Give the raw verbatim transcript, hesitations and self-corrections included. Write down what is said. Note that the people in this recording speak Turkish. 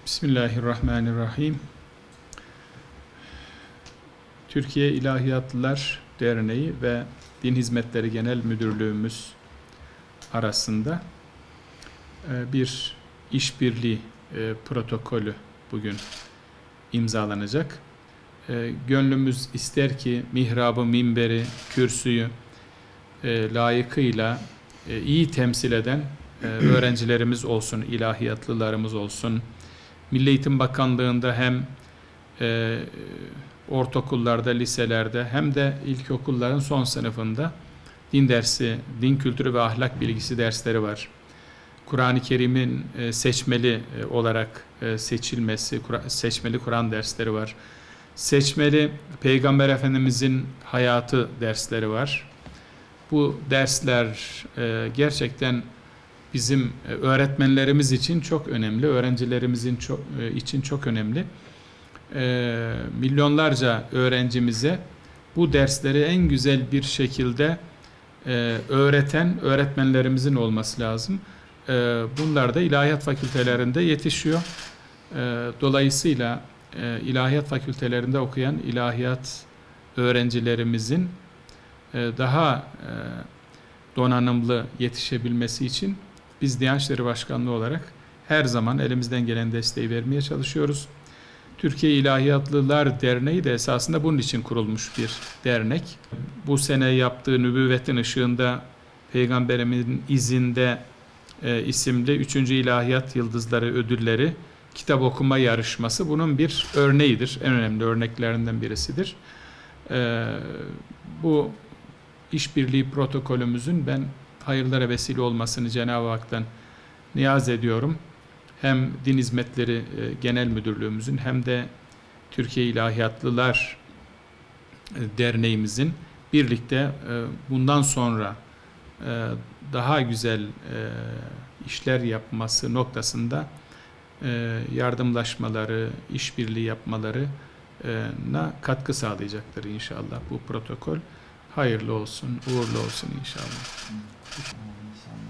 Bismillahirrahmanirrahim. Türkiye İlahiyatlılar Derneği ve Din Hizmetleri Genel Müdürlüğümüz arasında bir işbirliği protokolü bugün imzalanacak. Gönlümüz ister ki mihrabı, minberi, kürsüyü layıkıyla iyi temsil eden öğrencilerimiz olsun, ilahiyatlılarımız olsun. Milli Eğitim Bakanlığı'nda hem e, ortaokullarda, liselerde hem de ilkokulların son sınıfında din dersi, din kültürü ve ahlak bilgisi dersleri var. Kur'an-ı Kerim'in e, seçmeli e, olarak e, seçilmesi, Kur seçmeli Kur'an dersleri var. Seçmeli Peygamber Efendimizin hayatı dersleri var. Bu dersler e, gerçekten bizim öğretmenlerimiz için çok önemli, öğrencilerimizin çok, için çok önemli. E, milyonlarca öğrencimize bu dersleri en güzel bir şekilde e, öğreten öğretmenlerimizin olması lazım. E, bunlar da ilahiyat fakültelerinde yetişiyor. E, dolayısıyla e, ilahiyat fakültelerinde okuyan ilahiyat öğrencilerimizin e, daha e, donanımlı yetişebilmesi için biz Diyanet İşleri Başkanlığı olarak her zaman elimizden gelen desteği vermeye çalışıyoruz. Türkiye İlahiyatlılar Derneği de esasında bunun için kurulmuş bir dernek. Bu sene yaptığı Nübüvvetin Işığında Peygamberimin izinde e, isimli üçüncü İlahiyat Yıldızları ödülleri kitap okuma yarışması bunun bir örneğidir. En önemli örneklerinden birisidir. E, bu işbirliği protokolümüzün ben hayırlara vesile olmasını Cenab-ı Hak'tan niyaz ediyorum. Hem Din Hizmetleri Genel Müdürlüğümüzün hem de Türkiye İlahiyatlılar Derneğimizin birlikte bundan sonra daha güzel işler yapması noktasında yardımlaşmaları, işbirliği yapmalarına katkı sağlayacaktır inşallah bu protokol. Hayırlı olsun, uğurlu olsun inşallah.